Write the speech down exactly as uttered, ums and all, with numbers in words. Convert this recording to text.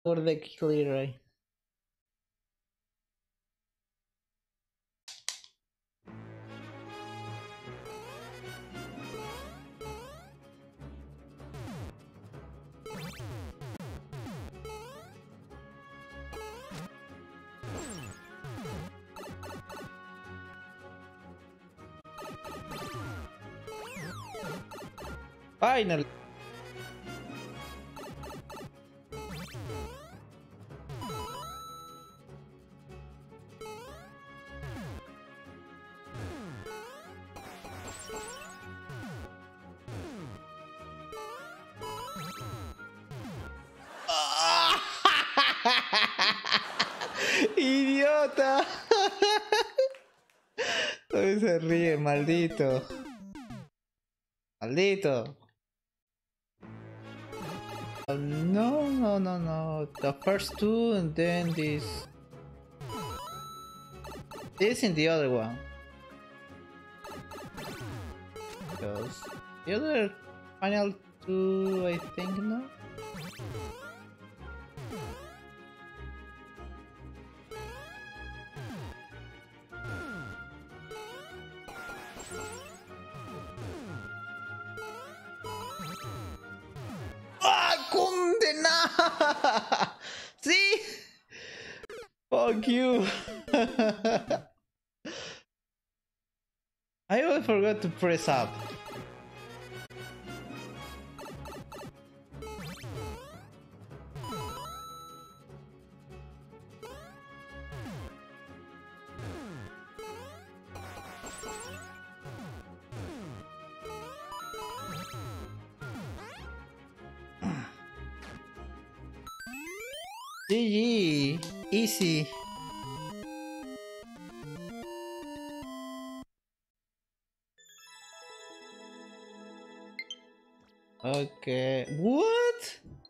For the Leroy. Finally. Idiota. Todavía se ríe, maldito. Maldito. Oh, no, no, no, no. The first two and then this. This in the other one. Because the other final two, I think, no? ¡Ah, condena! ¿Sí? Fuck you. I always forgot to press up. G G. Easy. Okay. What?